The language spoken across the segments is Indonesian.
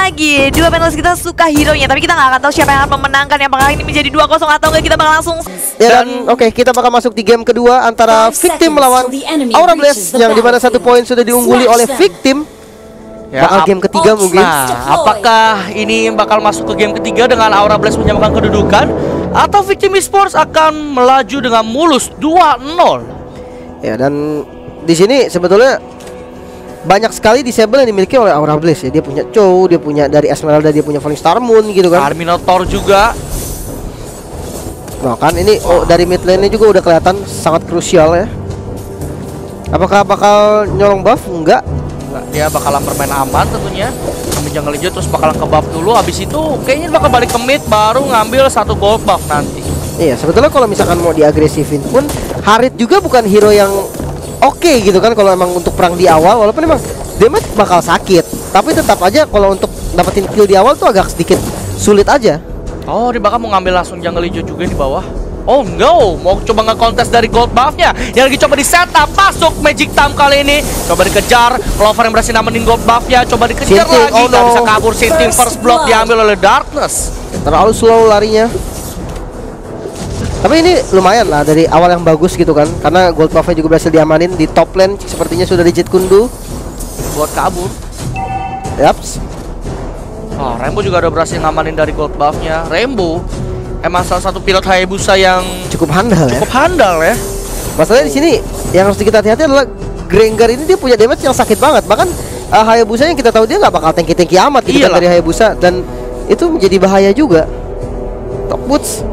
lagi. Dua panelis kita suka hero-nya, tapi kita nggak akan tahu siapa yang akan memenangkan. Apakah ini menjadi 2-0 atau enggak, kita bakal langsung. Dan oke, kita bakal masuk di game kedua antara Victim melawan Aura Blaze, yang dimana 1 poin sudah diungguli oleh Victim. Bakal game ketiga mungkin. Nah, apakah ini bakal masuk ke game ketiga dengan Aura Blaze menyamakan kedudukan, atau Victim Esports akan melaju dengan mulus 2-0? Ya, dan di sini sebetulnya banyak sekali disable yang dimiliki oleh Aura Blaze ya. Dia punya Chow, dia punya dari Esmeralda, dia punya Falling Star Moon gitu kan. Terminator juga. Nah kan ini dari mid lane-nya juga udah kelihatan sangat krusial ya. Apakah bakal nyolong buff? Enggak. Dia bakalan bermain aman tentunya, ambil jungle hijau terus bakalan ke buff dulu. Habis itu kayaknya bakal balik ke mid baru ngambil 1 gold buff nanti. Iya, sebetulnya kalau misalkan mau diagresifin pun Harit juga bukan hero yang oke gitu kan kalau emang untuk perang di awal, walaupun emang damage bakal sakit, tapi tetap aja kalau untuk dapetin kill di awal tuh agak sedikit sulit aja. Oh, dia bakal mau ngambil langsung jungle hijau juga di bawah. Oh no, mau coba nge-contest dari gold buffnya yang lagi coba di setup, masuk Magic Time kali ini. Coba dikejar, Clover yang berhasil namenin gold buffnya. Coba dikejar Sinting, lagi, nggak bisa kabur. Sinting first blood diambil oleh Darkness. Terlalu slow larinya. Tapi ini lumayan lah dari awal yang bagus gitu kan, karena gold buffnya juga berhasil diamanin. Di top lane sepertinya sudah di Jet Kundu Buat kabur. Yaps. Oh, Rainbow juga udah berhasil ngamanin dari gold buffnya. Rainbow emang salah satu pilot Hayabusa yang cukup handal ya. cukup handal ya. Masalahnya di sini yang harus kita hati-hati adalah Grengar ini dia punya damage yang sakit banget. Bahkan Hayabusa yang kita tahu dia nggak bakal tanki-tanki amat gitu kan dari Hayabusa, dan itu menjadi bahaya juga. Top boots.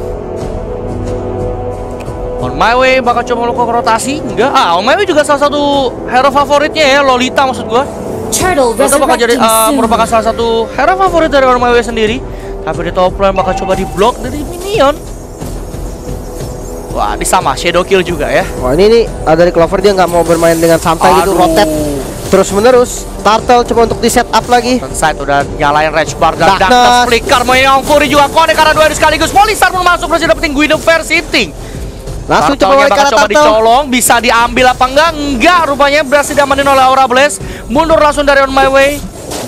On my way bakal coba melakukan rotasi. Enggak. On my way juga salah satu hero favoritnya ya, Lolita maksud gua. Lolita bakal jadi merupakan salah satu hero favorit dari On my way sendiri. Tapi di top lane bakal coba di block dari minion. Wah, di sama shadow kill juga ya. Wah, ini dari Clover, dia nggak mau bermain dengan santai gitu, rotate terus menerus. Turtle coba untuk di setup lagi. Side udah nyalain rage bar dan Darkness flicker, mau Fury juga connect karena 2 sekaligus. Polistar pun masuk, berhasil dapetin Guinevere Sitting. Langsung coba balik coba Turtle. dicolong, bisa diambil apa enggak? Enggak, rupanya berhasil diamanin oleh Aura Blaze. Mundur langsung dari On My Way.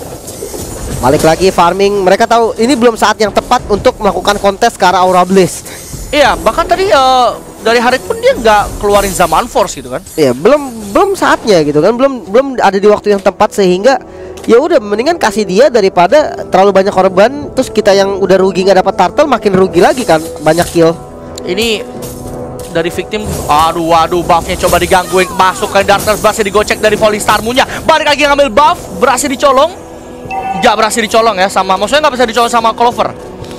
Balik lagi farming. Mereka tahu ini belum saat yang tepat untuk melakukan kontes ke arah Aura Blaze. Iya, bahkan tadi dari Harit pun dia nggak keluarin Zaman Force gitu kan. Iya, belum saatnya gitu kan. Belum ada di waktu yang tepat, sehingga ya udah mendingan kasih dia daripada terlalu banyak korban terus kita yang udah rugi nggak dapat turtle, makin rugi lagi kan, banyak kill. Ini dari Victim, waduh buffnya coba digangguin, masuk ke Darkness, berhasil digocek dari Falling Star Moon-nya. Balik lagi ngambil buff, berhasil dicolong. Nggak berhasil dicolong ya, maksudnya nggak bisa dicolong sama Clover.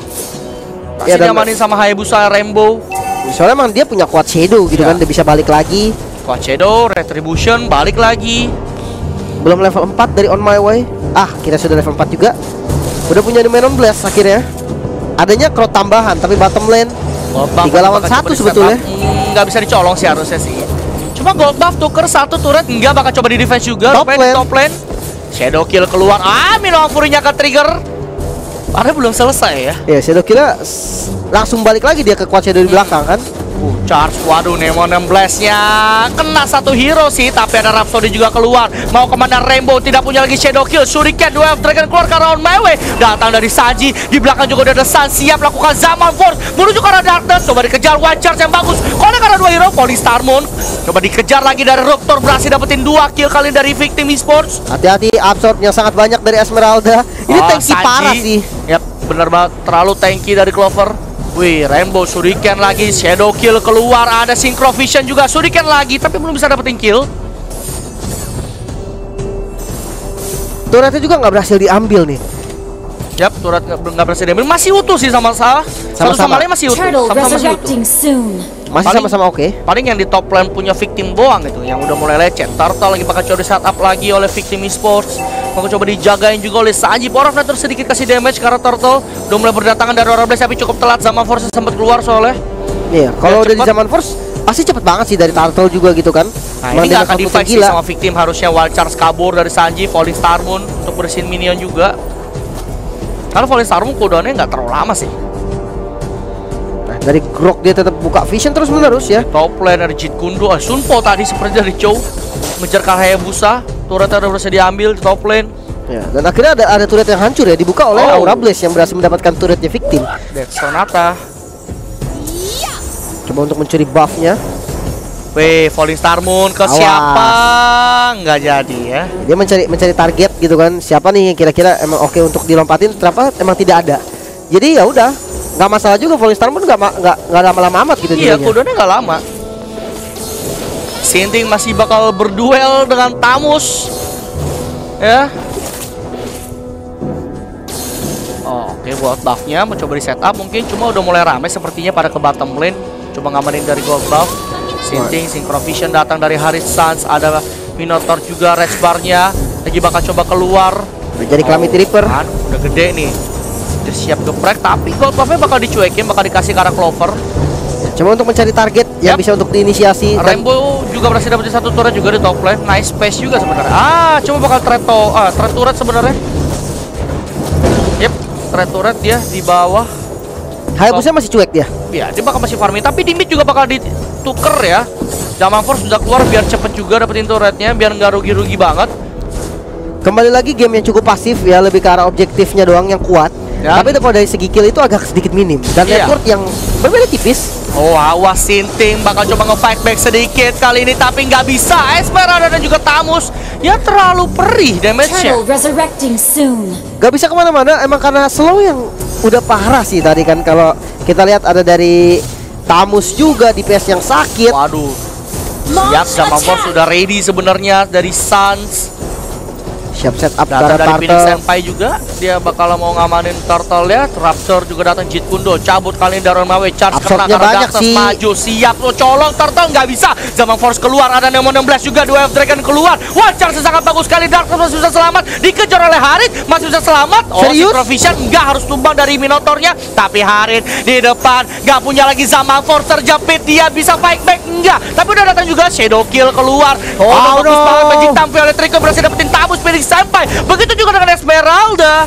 Masih diamanin sama Hayabusa Rainbow. Soalnya emang dia punya kuat shadow gitu kan, dia bisa balik lagi. Kuat shadow, retribution, balik lagi. Belum level 4 dari On My Way. Kita sudah level 4 juga. Udah punya Dimenon Blast akhirnya. Adanya crowd tambahan, tapi bottom lane 3 lawan 1 sebetulnya. Nggak bisa dicolong sih harusnya sih. Cuma gold buff tuker 1 turret, nggak bakal coba di defense juga. Top lane. Shadow kill keluar, Minoan Fury-nya ke trigger. Padahal belum selesai ya. Ya, Shadow kill langsung balik lagi dia ke kuat shadow di belakang kan. Charge, waduh, Nemo 16-nya kena 1 hero sih, tapi ada Rhapsody juga keluar. Mau kemana Rainbow, tidak punya lagi shadow kill. Shuriken, Duel Dragon keluar ke arah On My Way. Datang dari Saji, di belakang juga udah ada Sun, siap lakukan Zaman Force menuju ke arah Darkness. Coba dikejar, one charge yang bagus. Connect karena 2 hero, Falling Star Moon. Coba dikejar lagi dari Ruptor, berhasil dapetin 2 kill kali dari Victim Esports. Hati-hati, absorb yang sangat banyak dari Esmeralda. Ini tanky parah sih. Yap, bener banget, terlalu tanky dari Clover. Wih, Rainbow Shuriken lagi, shadow kill keluar, ada Synchro Vision juga, Shuriken lagi, tapi belum bisa dapetin kill. Turretnya juga nggak berhasil diambil nih. Yap, turret nggak berhasil diambil, masih utuh sih sama-sama. Satu sama lain masih utuh, sama-sama masih utuh. Masih sama-sama oke. Paling yang di top lane punya Victim doang gitu, yang udah mulai lecet. Turtle lagi bakal coba di setup lagi oleh Victim Esports. Mau coba dijagain juga oleh Sanji. Power of Nature sedikit kasih damage karena Turtle udah mulai berdatangan dari Aura Blaze, tapi cukup telat. Zaman Force sempat keluar soalnya. Iya, kalau udah di Zaman Force pasti cepet banget sih dari Turtle juga gitu kan. Nah, ini gak akan di-fight sih sama Victim. Harusnya Wild Charge kabur dari Sanji, Falling Star Moon untuk bersihin minion juga. Kalau Falling Star Moon cooldownnya nggak terlalu lama sih. Dari Grok dia tetap buka vision terus menerus ya. Top lane dari Jet Kundu, Sunpo tadi seperti dari Chow ngejar ke Hayabusa. Turretnya udah berhasil diambil di top lane. Ya, dan akhirnya ada turret yang hancur ya, dibuka oleh Aura Blaze yang berhasil mendapatkan turretnya victim. Dead Sonata. Coba untuk mencuri buffnya. Wih, Falling Star Moon ke Awas. siapa? Nggak jadi ya. Dia mencari target gitu kan. Siapa nih yang kira-kira emang oke untuk dilompatin? Ternyata emang tidak ada. Jadi ya udah, nggak masalah juga. Falling Star Moon nggak lama-lama amat gitu. Iya, jadinya. cooldownnya nggak lama. Sinting masih bakal berduel dengan Tamus. Ya. Oke, buat buffnya mencoba di setup mungkin, cuma udah mulai ramai sepertinya pada ke bottom lane. Coba ngamanin dari gold buff. Sinting, Synchro Vision datang dari Haris Sans. Ada Minotaur juga, Red Bar-nya lagi bakal coba keluar. Udah jadi Calamity Reaper. Kan, udah gede nih. Udah siap geprek, tapi gold buff-nya bakal dicuekin, bakal dikasih ke arah Clover. Coba untuk mencari target yang bisa untuk diinisiasi. Rainbow juga berhasil dapetin satu turret juga di top lane. Nice space juga sebenarnya. Coba bakal threat turret sebenarnya. Yep, threat turret dia di bawah. Hayabusnya masih cuek dia. Ya, dia bakal masih farming, tapi di mid juga bakal dituker ya. Zaman Force sudah keluar biar cepet juga dapetin turretnya, biar nggak rugi-rugi banget. Kembali lagi game yang cukup pasif ya, lebih ke arah objektifnya doang yang kuat. Ya. Tapi kalau dari segi kill itu agak sedikit minim dan Iya. network yang berbeda tipis. Oh, awas Sinting bakal coba nge-fight back sedikit kali ini, tapi nggak bisa. Esmeralda dan juga Tamus ya terlalu perih damage-nya. Turtle resurrecting soon. Gak bisa kemana-mana emang karena slow yang udah parah sih tadi kan. Kalau kita lihat ada dari Tamus juga di PS yang sakit. Waduh. Siap, Zaman Force sudah ready sebenarnya dari Suns. Siap set up Datang darah dari Phoenix Turtle. Senpai juga. Dia bakal mau ngamanin Turtle ya. Raptor juga datang, Jit Kundo cabut kali ini Daron Mawe. Charge kena Absorbnya karena banyak Darkness sih. maju. Siap lo colong Turtle, nggak bisa. Zaman Force keluar, ada Nemo 16 juga. Dua Dragon keluar. Wah, Charge sangat bagus sekali. Darkness masih bisa selamat. Dikejar oleh Harit, masih bisa selamat. Oh, Serius? Synchro Vision nggak harus tumbang dari Minotaurnya. Tapi Harit di depan nggak punya lagi Zaman Force terjepit. Dia bisa fight back enggak. Tapi udah datang juga Shadow Kill keluar. Oh, bagus banget. Magic tampil oleh Trico berhasil dapetin Tamus Phoenix Senpai. Begitu juga dengan Esmeralda.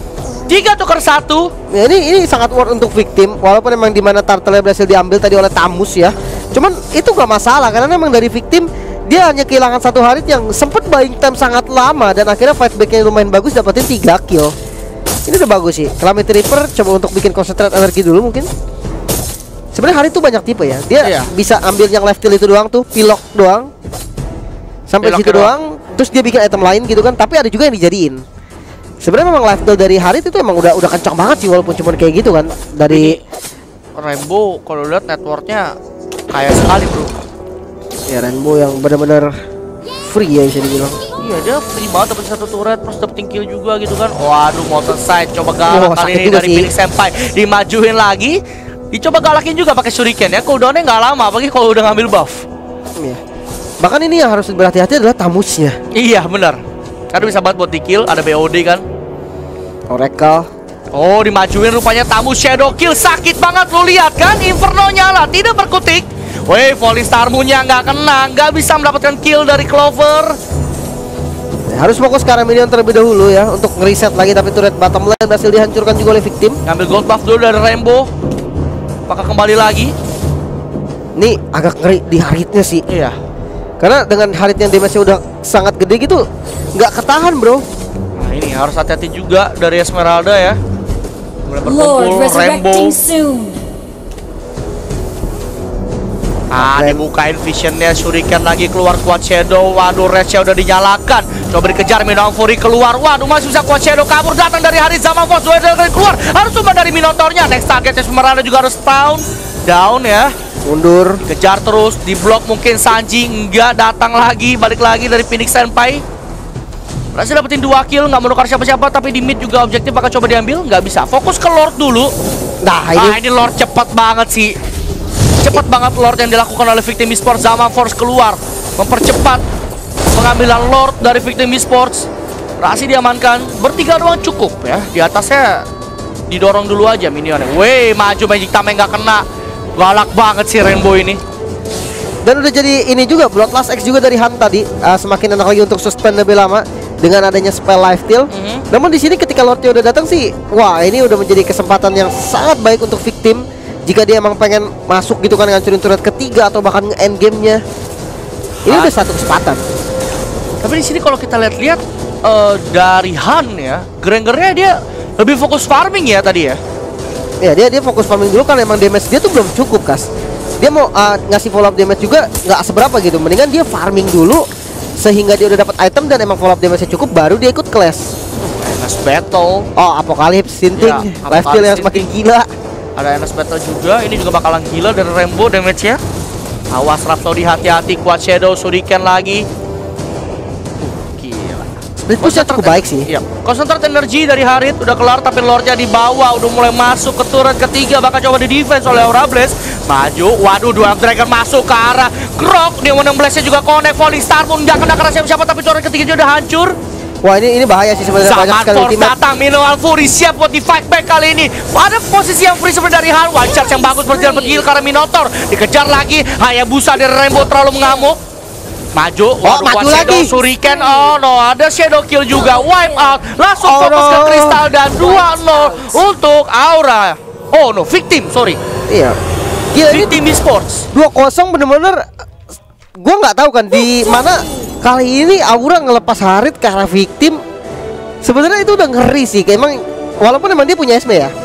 3 tukar 1. Ya, ini sangat worth untuk victim. Walaupun emang dimana Turtle berhasil diambil tadi oleh Tamus ya. Cuman itu gak masalah karena memang dari victim dia hanya kehilangan satu Harit yang sempat buying time sangat lama dan akhirnya fight backnya lumayan bagus, dapetin 3 kill. Ini udah bagus sih. Calamity Reaper coba untuk bikin concentrate energi dulu mungkin. Sebenarnya Harit tuh banyak tipe ya. Dia Iya. bisa ambil yang left kill itu doang tuh, pilok doang. Sampai Pilok situ doang. doang. Terus dia bikin item lain gitu kan, tapi ada juga yang dijadiin. Sebenarnya memang life steal dari Harit itu emang udah kencang banget sih, walaupun cuma kayak gitu kan. Dari Rainbow kalau lihat networknya kaya sekali, bro. ya Rainbow yang benar-benar free ya bisa dibilang. Iya, dia free banget dapat satu turret terus dapetin kill juga gitu kan. Waduh, Mountain Side coba galak kali sakit ini juga dari sih. Phoenix Senpai. Dimajuin lagi. Dicoba galakin juga pakai shuriken ya. Cooldownnya nggak lama, apalagi kalau udah ngambil buff. Iya. Bahkan ini yang harus berhati-hati adalah Tamusnya. Iya, benar. Karena bisa banget buat di kill, ada BOD kan. Oracle. Oh, dimajuin rupanya Tamus Shadow Kill. Sakit banget lu lihat kan. Inferno nyala, tidak berkutik. Woi, Falling Star Moon-nya nggak kena, nggak bisa mendapatkan kill dari Clover. Harus fokus ke arah minion terlebih dahulu ya untuk ngereset lagi, tapi turret bottom lane berhasil dihancurkan juga oleh victim. Ngambil gold buff dulu dari Rainbow. Apakah kembali lagi? Nih agak ngeri di Haritnya sih. Iya. Karena dengan Harit yang damage-nya udah sangat gede gitu, nggak ketahan bro. Nah, ini harus hati-hati juga dari Esmeralda ya. Mulai Lord berkumpul Rainbow. resurrecting soon. Dibukain visionnya, shuriken lagi keluar, kuat Shadow. Waduh, Red-nya udah dinyalakan. Coba dikejar, Minotaur Fury keluar. Waduh, masih bisa kuat Shadow kabur, datang dari Harit. Zaman Force dua dari keluar. Harus cuma dari Minotaurnya. Next target Esmeralda juga harus down ya. Mundur. Kejar terus, di blok mungkin Sanji enggak, datang lagi, balik lagi dari Phoenix Senpai. Berhasil dapetin 2 kill, nggak menukar siapa-siapa, tapi di mid juga objektif bakal coba diambil, nggak bisa. Fokus ke Lord dulu. Nah Ini Lord cepat banget sih. Cepat banget Lord yang dilakukan oleh Victim Esports. Zaman Force keluar, mempercepat pengambilan Lord dari Victim Esports. Berhasil diamankan, bertiga doang cukup ya. Di atasnya didorong dulu aja minionnya. Weh, maju Magic Tame nggak kena. Galak banget sih Rainbow ini. Dan udah jadi ini juga Bloodlust X juga dari Han tadi. Semakin enak lagi untuk suspend lebih lama dengan adanya spell life steal. Namun di sini ketika Lordnya udah datang sih, wah ini udah menjadi kesempatan yang sangat baik untuk victim jika dia emang pengen masuk gitu kan, ngancurin turret ketiga atau bahkan nge-end game-nya. Ini udah satu kesempatan. Tapi di sini kalau kita lihat-lihat dari Han ya, Grengernya dia lebih fokus farming ya tadi ya. Ya dia fokus farming dulu karena emang damage dia tuh belum cukup, Kas. Dia mau ngasih follow up damage juga nggak seberapa gitu. Mendingan dia farming dulu sehingga dia udah dapat item dan emang follow up damage-nya cukup, baru dia ikut clash. Enes Battle. Oh, Apocalypse, Sinting, Ya, lifesteal yang semakin gila. Ada Enes Battle juga, ini juga bakalan gila dari Rainbow damage-nya. Awas Rhapsody, hati-hati, kuat Shadow, Shuriken lagi. Gila. Split push-nya cukup baik sih. Iya. Konsentrat energi dari Harit udah kelar, tapi Lordnya di bawah udah mulai masuk ke turret ketiga, bakal coba di defense oleh Aura Blaze. Maju, waduh, Dwarf Dragon masuk ke arah Grok. Dia mau Blaze-nya juga connect, Falling Star pun nggak kena siapa-siapa, tapi turret ketiganya udah hancur. Wah, ini bahaya sih sebenarnya, banyak Zaman sekali Force ultimate. datang, Minoan Fury siap buat di fight back kali ini. Ada posisi yang free sebenarnya dari Han. One charge yang bagus berjalan bergil karena Minotaur dikejar lagi. Hayabusa dari Rainbow terlalu mengamuk. Maju, waduh, maju kuat Shadow, lagi. Shuriken, oh no, ada Shadow Kill juga, wipe out. Langsung Oh, fokus ke no. Kristal dan 2-0 untuk Aura. Oh no, victim, sorry. Iya. Gila, ini Victim Esports. 2-0 bener-bener. Gua nggak tahu kan di mana kali ini Aura ngelepas Harit ke arah victim. Sebenarnya itu udah ngeri sih, kayak emang walaupun emang dia punya SB ya.